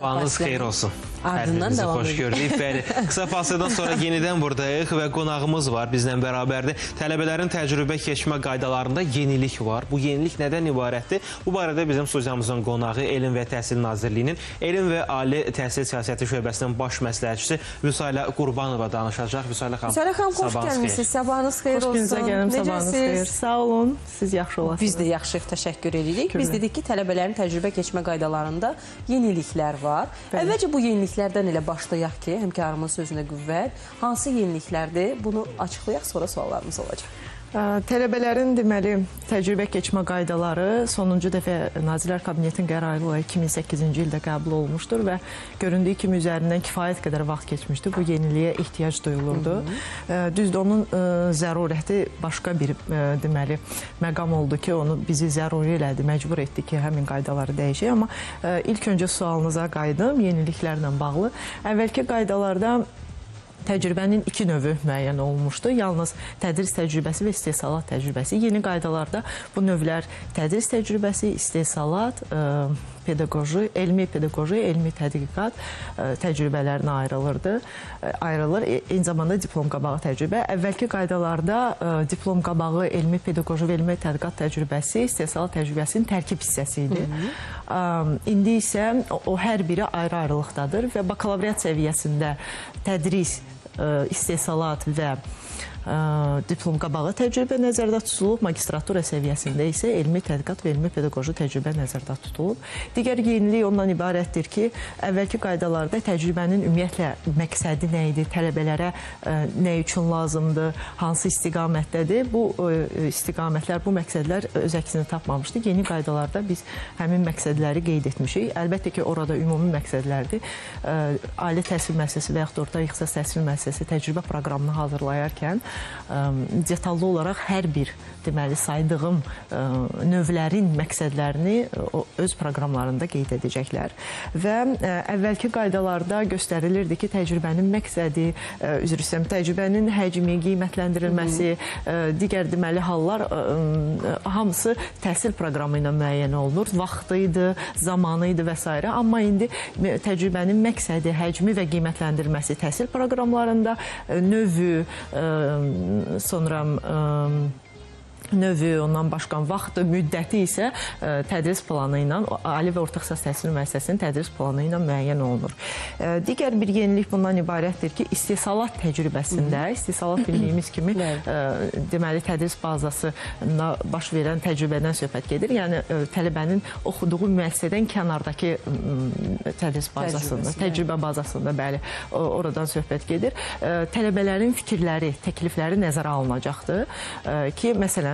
Sabahınız xeyir olsun. Ardından Hərinizi devam xoş edelim. gördük. Bəli, qısa fasilədən sonra yenidən buradayıq və qonağımız var bizlə bərabərdir. Tələbələrin təcrübə keçmə qaydalarında yenilik var. Bu yenilik nədən ibarətdir? Bu barədə bizim studiyamızın qonağı Elm və Təhsil Nazirliyinin Elm və Ali Təhsil Siyasəti Şöbəsinin baş məsləhətçisi Vüsailə Qurbanova danışacaq. Vüsailə xanım, xoş gəlmişsiniz. Sabahınız xeyir olsun. Xoş gününüzə gələm, sabahınız xeyir. Sağ olun, siz yaxşı olasınız. Biz də yaxşıyıq, təşəkkür edirik. Biz dedik ki, tələbələrin təcrübə keçmə qaydalarında yeniliklər var. Əvvəlcə bu yeniliklərdən elə başlayaq ki, həmkarımın sözünə qüvvət. Hansı yeniliklərdir? Bunu açıqlayaq, sonra suallarımız olacaq. Tələbələrin deməli təcrübə keçmə qaydaları sonuncu dəfə Nazirlər Kabinetinin qərarı ilə 2008-ci ildə qəbul olmuşdur və göründüyü kimi üzərindən kifayət qədər vaxt keçmişdi. Bu yeniliyə ehtiyac duyulurdu. Düzdür, onun zərurəti başqa bir deməli məqam oldu ki, onu bizi zəruri elədi, məcbur etdi ki, həmin qaydaları dəyişək. Amma ilk öncə sualınıza qayıdım, yeniliklərlə bağlı. Əvvəlki qaydalarda təcrübənin iki növü müəyyən olmuşdu. Yalnız tədris təcrübəsi və istehsalat təcrübəsi. Yeni qaydalarda bu növlər tədris təcrübəsi, istehsalat, pedaqoji, elmi pedaqoji, elmi tədqiqat təcrübələrinə ayrılır. Eyni zamanda diplom qabağı təcrübə. Əvvəlki qaydalarda diplom qabağı, elmi pedaqoji və elmi tədqiqat təcrübəsi, istehsalat təcrübəsinin tərkib hissəsi idi. İndi isə o hər biri ayrı-ayrılıqdadır və bakalavriat səviyyəsində tədris, istehsalat və diplom qabağı təcrübə nəzərdə tutulub, magistratura səviyyəsində isə elmi tədqiqat və elmi pedaqoji təcrübə nəzərdə tutulub. Digər yenilik ondan ibarətdir ki, əvvəlki qaydalarda təcrübənin ümumiyyətlə məqsədi nə idi, tələbələrə nə üçün lazımdır, hansı istiqamətdədir. Bu istiqamətlər, bu məqsədlər öz əksini tapmamışdı. Yeni qaydalarda biz həmin məqsədləri qeyd etmişik. Əlbəttə ki, orada ümumi məqsədlərdir. Ali təhsil müəssisəsi və yaxud da orta ixtisas təhsil müəssisəsi təcrübə proqramını hazırlayarkən detallı olaraq hər bir deməli saydığım növlərin məqsədlərini öz proqramlarında qeyd edəcəklər. Və əvvəlki qaydalarda göstərilirdi ki, təcrübənin məqsədi, üzr istəyirəm, təcrübənin həcmi, qiymətləndirilməsi, digər deməli hallar hamısı təhsil proqramı ilə müəyyən olunur. Vaxtı idi, zamanı idi və s. Amma indi təcrübənin məqsədi, həcmi və qiymətləndirilməsi təhsil proqramlarında növü, sonra növü, ondan başqa vaxtı, müddəti isə tədris planı ilə, ali və orta ixtisas təhsil müəssisəsinin tədris planı ilə müəyyən olunur. Digər bir yenilik bundan ibarətdir ki, istehsalat təcrübəsində, istehsalat bildiyimiz kimi deməli tədris bazasına baş verən təcrübədən söhbət gedir. Yəni tələbənin oxuduğu müəssisədən kənardakı tədris bazasında, təcrübə bazasında, bəli, oradan söhbət gedir. Tələbələrin fikirləri, təklifləri nəzərə alınacaqdır ki, məsələn,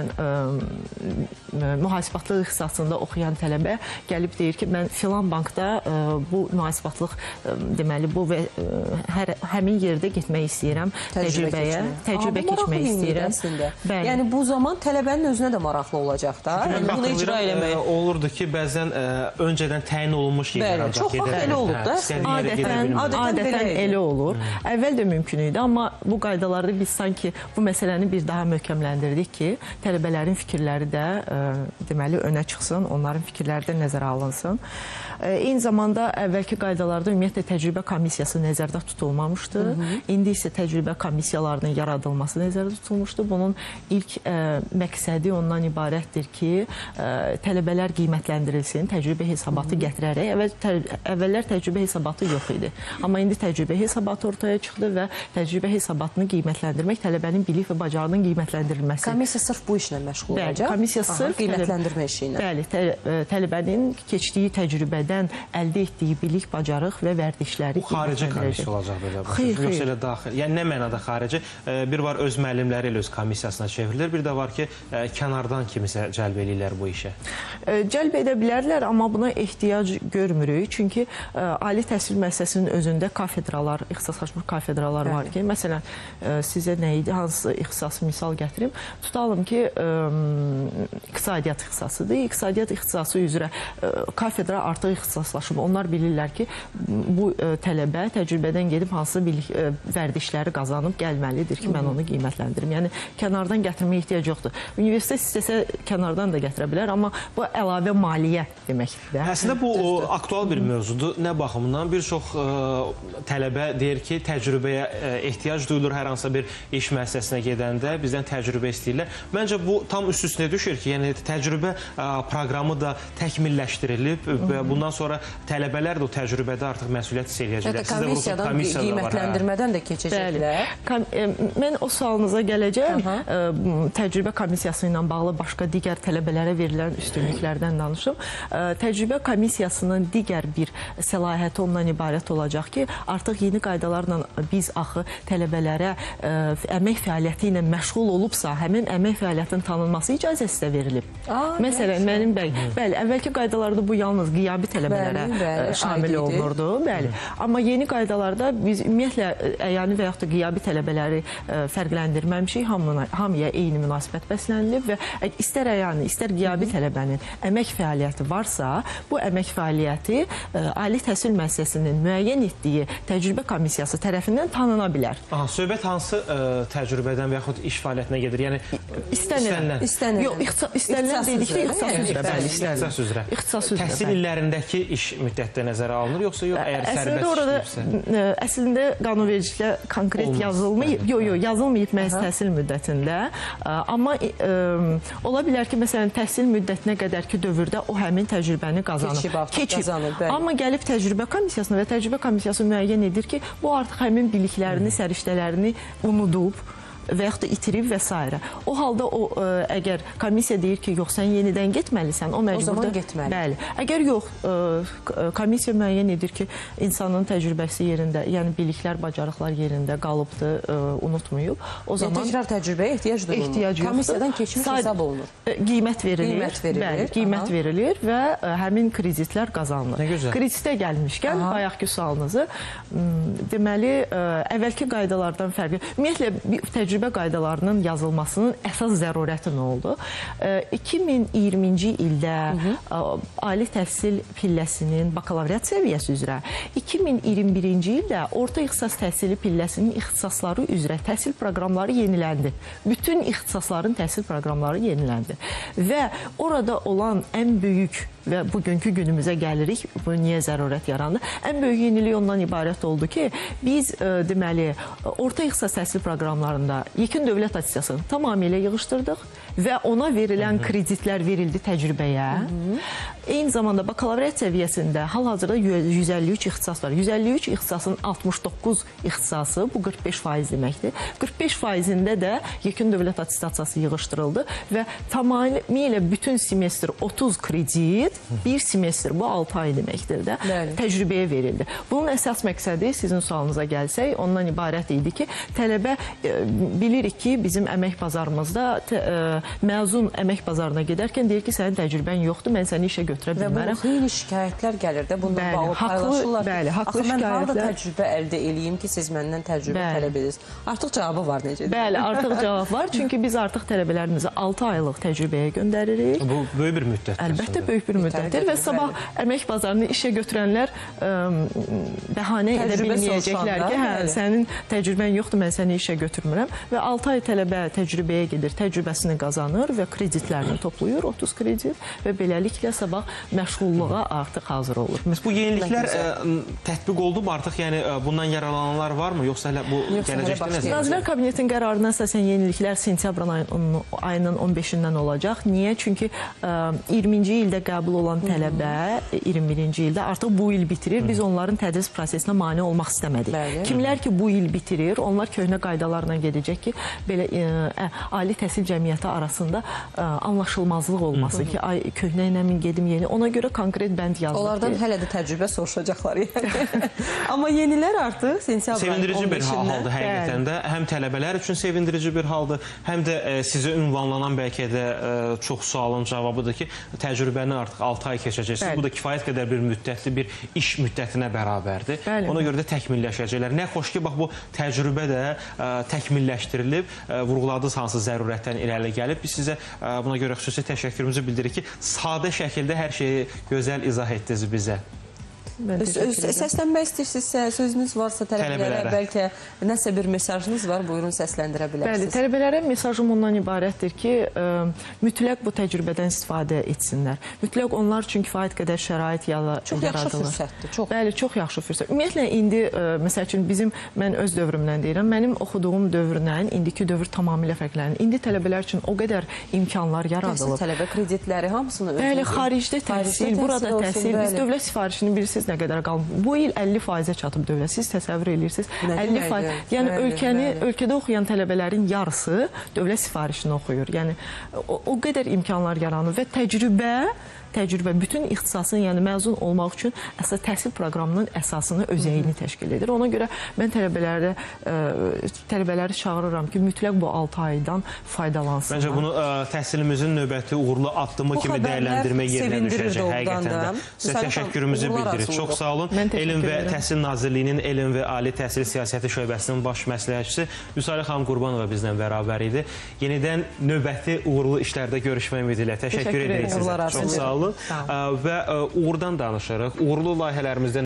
mühasibatlıq ixtisasında oxuyan tələbə gəlib deyir ki, mən filan bankda bu mühasibatlıq deməli bu və həmin yerdə getmək istəyirəm, təcrübə keçmək istəyirəm. Yəni bu zaman tələbənin özünə də maraqlı olacaq da. Bunu icra eləmək olurdu ki, bəzən öncədən təyin olunmuş yerlər ancaq çox vaxt elə olub da. Adətən elə olur. Əvvəl də mümkün idi, amma bu qaydalarda biz sanki bu məsələni bir daha möhkəmləndirdik ki, tələbələrin fikirləri də deməli önə çıxsın, onların fikirləri də nəzərə alınsın. Eyni zamanda əvvəlki qaydalarda ümumiyyətlə təcrübə komissiyası nəzərdə tutulmamışdı. İndi isə təcrübə komissiyalarının yaradılması nəzərdə tutulmuşdu. Bunun ilk məqsədi ondan ibarətdir ki, tələbələr qiymətləndirilsin, təcrübə hesabatı gətirərək. Əvvəllər təcrübə hesabatı yox idi. Amma indi təcrübə hesabatı ortaya çıxdı və təcrübə hesabatını qiymətləndirmək, tələbənin bilik və bacarığının qiymətləndirilməsi. Komissiya sırf bu işlə məşğul olacaq. Bəli, komissiya sırf qiymətləndirmə işi ilə. Bəli, tələbənin keçdiyi təcrübədən əldə etdiyi bilik, bacarıq və vərdişləri xarici komissiya olacaq belə. Yoxsa elə daxil. Yəni nə mənada xarici? Bir var öz müəllimləri ilə öz komissiyasına çevrilir, bir də var ki, kənardan kimisə cəlb eləyirlər bu işə. Cəlb edə bilərlər, amma buna ehtiyac görmürük. Çünki ali təhsil müəssisəsinin özündə kafedralar, ixtisaslaşmış kafedralar var ki, məsələn, sizə nə idi, hansı ixtisası misal gətirim? Tutalım ki, iqtisadiyyat ixtisasıdır. İqtisadiyyat ixtisası üzrə kafedra artıq ixtisaslaşıb. Onlar bilirlər ki, bu tələbə təcrübədən gedib hansı vərdişləri qazanıb gəlməlidir ki, mən onu qiymətləndirim. Yəni, kənardan gətirməyə ehtiyac yoxdur. Universitet istəsə kənardan da gətirə bilər, amma bu əlavə maliyyə deməkdir. Əslində, bu aktual bir mövzudur. Nə baxımından? Bir çox tələbə deyir ki, təcrübəyə ehtiyac duyulur hər hansısa bir iş müəssisəsinə gedəndə, bizdən təcrübə istəyirlər. Məncə, bu tam üst-üstünə düşür ki, yəni təcrübə proqramı da təkmilləşdirilib və bundan sonra tələbələr də o təcrübədə artıq məsuliyyət hiss eləyəcəklər. Komissiyadan qiymətləndirmədən də keçəcəklər. Mən o sualınıza gələcəm. Təcrübə komissiyası ilə bağlı başqa digər tələbələrə verilən üstünlüklərdən danışım. Təcrübə komissiyasının digər bir səlahiyyəti ondan ibarət olacaq ki, artıq yeni qaydalarla biz axı tələbələrə əmək fəaliyyəti ilə məşğul olubsa, həmin əmək fəaliyyətinin tanınması icazəsi də verilib. Məsələn, mənim bəli, əvvəlki qaydalarda bu yalnız qiyabi tələbələrə şamil olunurdu. Bəli. Amma yeni qaydalarda biz ümumiyyətlə əyani və yaxud da qiyabi tələbələri fərqləndirməmişik. Hamıya eyni münasibət bəslənilib və istər əyani, istər qiyabi tələbənin əmək fəaliyyəti varsa, bu əmək fəaliyyəti ali təhsil müəssisəsinin müəyyən etdiyi təcrübə komissiyası tərəfindən tanına bilər. Söhbət hansı təcrübədən və yaxud iş fəaliyyətinə gedir? Yəni, İstənilən. Yox, istənilən dedikdə ixtisas üzrə. Təhsil illərindəki iş müddətdə nəzərə alınır, yoxsa yox, əgər sərbəst işləyirsə? Əslində, qanunvericiliklə konkret yazılmayıb. Yox, yazılmayıb məhz təhsil müddətində. Amma ola bilər ki, məsələn, təhsil müddətinə qədərki dövrdə o həmin təcrübəni keçib. Amma gəlib təcrübə komissiyasına və təcrübə komissiyası müəyyən edir ki, bu artıq həmin biliklərini, səriştələrini unudub və yaxud da itirib və s. O halda əgər komissiya deyir ki, yox, sən yenidən getməlisən, o məcburda... O zaman getməli. Bəli. Əgər yox, komissiya müəyyən edir ki, insanın təcrübəsi yerində, yəni biliklər, bacarıqlar yerində qalıbdır, unutmayıb, o zaman... Təkrar təcrübəyə ehtiyac duyulur. Komissiyadan keçmiş hesab olunur. Qiymət verilir. Bəli, qiymət verilir və həmin kreditlər qazanılır. Nə gözəl. Kreditə gəlmişkən, bayaqki sualınızı, deməli, əvvəlki qaydalardan fərqli. Ümumiyyətlə, təcrübə qaydalarının yazılmasının əsas zərurəti nə oldu? 2020-ci ildə ali təhsil pilləsinin bakalavriat səviyyəsi üzrə, 2021-ci ildə orta ixtisas təhsili pilləsinin ixtisasları üzrə təhsil proqramları yeniləndi. Bütün ixtisasların təhsil proqramları yeniləndi. Və orada olan ən böyük və bugünkü günümüzə gəlirik, bu niyə zərurət yarandı? Ən böyük yenilik ondan ibarət oldu ki, biz deməli, orta ixtisas təhsil proqramlarında yekun dövlət attestasiyasını tamamilə yığışdırdıq və ona verilən kreditlər verildi təcrübəyə. Eyni zamanda bakalavriat səviyyəsində hal-hazırda 153 ixtisas var. 153 ixtisasın 69 ixtisası, bu 45% deməkdir. 45%-ində də yekun dövlət attestasiyası yığışdırıldı və tamamilə bütün semestr 30 kredit, bir semestr, bu 6 ay deməkdir də, təcrübəyə verildi. Bunun əsas məqsədi, sizin sualınıza gəlsək, ondan ibarət idi ki, tələbə bilirik ki, bizim əmək bazarımızda məzun əmək bazarına gedərkən deyir ki, sənin təcrübən yoxdur, mən səni işə götürə bilmərəm. Və bu xeyli şikayətlər gəlir də, bundan bağlı paylaşırlar ki, axı mən harada təcrübə əldə eləyim ki, siz məndən təcrübə tələb edirsiniz. Artıq cavabı var necədir? Bəli, artıq cavab var, çünki biz artıq tələbələrimizi 6 aylıq təcrübəyə göndəririk. Bu böyük bir müddətdir. Əlbəttə, böyük bir müddətdir və sabah əmək bazarını işə götürənlər bəhanə edə bilməyəcəklər ki, sənin təcrübən yoxdur, mən səni işə götürmürəm və 6 ay tələbə təcrübəyə gedir, təcrübəsini qazanır və kreditlərini toplayır, 30 kredit və beləliklə sabah məşğulluğa artıq hazır olur. Bu yeniliklər tətbiq oldu mu artıq? Yəni, bundan yaralananlar varmı? Yoxsa hələ bu gələcəkdə nəzərdə? Nazirlər Kabinetinin qərarına əsasən yeniliklər sentyabrın ayının 15-dən olacaq. Niyə? Çünki 20-ci ildə qəbul olan tələbə 21-ci ildə artıq bu il bitirir. Biz onların tədris prosesinə mane olmaq istəmədik. Kimlər ki, bu il bitirir, onlar köhnə qaydalarla gedəcək ki, belə ali təhsil cəmiyyəti arasında anlaşılmazlıq olmasın ki, köhnə ilə min gedim, yeni. Ona görə konkret bənd yazılıb. Onlardan hələ də təcrübə soruşacaqlar yəni. Amma yenilər artıq sentyabr ayının 15-dən. Sevindirici bir haldır həqiqətən də. Həm tələbələr üçün sevindirici bir haldır, həm də sizə ünvanlanan bəlkə də çox sualın cavabıdır ki, təcrübəni artıq 6 ay keçəcəksiniz. Bu da kifayət qədər bir müddətli bir iş müddətinə bərabərdir. Ona görə də təkmilləşəcəklər. Nə xoş ki, bax bu təcrübə də təkmilləşdirilib, vurğuladığınız hansı zərurətdən irəli gəlib. Biz sizə buna görə xüsusi təşəkkürümüzü bildiririk ki, sadə şəkildə hər şeyi gözəl izah etdiniz bizə. Səslənmək istəyirsinizsə, sözünüz varsa tələbələrə, bəlkə nəsə bir mesajınız var, buyurun səsləndirə bilərsiniz. Bəli, tələbələrə mesajım ondan ibarətdir ki, mütləq bu təcrübədən istifadə etsinlər. Mütləq onlar üçün kifayət qədər şərait yaradılır. Çox yaxşı fürsətdir. Bəli, çox yaxşı fürsət. Ümumiyyətlə, indi, məsəl üçün, mən öz dövrümdən deyirəm, mənim oxuduğum dövrlə indiki dövr tamamilə fərqlənir. İndi tələbələr üçün o qədər imkanlar yaradılıb. Tələbə kreditləri hamısını özünüzür. Bəli, xaricdə təhsil, burada təhsil. Biz dövlət sifarişini bilirsiniz nə qədər qalıb. Bu il 50%-ə çatıb dövlət. Siz təsəvvür edirsiniz. 50%. Yəni ölkədə oxuyan tələbələrin yarısı dövlət sifarişini oxuyur. Yəni o qədər imkanlar yaranır və təcrübə bütün ixtisasın, yəni məzun olmaq üçün əsas təhsil proqramının əsasını özəyini təşkil edir. Ona görə mən tələbələri çağırıram ki, mütləq bu 6 aydan faydalansınlar. Məncə bunu təhsilimizin növbəti uğurlu addımı kimi dəyərləndirmək yerinə düşəcək həqiqətən də. Sizə təşəkkürümüzü bildiririk. Çox sağ olun. Elm və Təhsil Nazirliyinin Elm və Ali Təhsil Siyasəti Şöbəsinin baş məsləhətçisi Vüsalə xanım Qurbanova bizlə bərabər idi. Yenidən növbəti uğurlu işlərdə görüşmək ümidi ilə təşəkkür edirik sizə. Çox sağ olun. Və uğurdan danışırıq. Uğurlu layihələrimizdən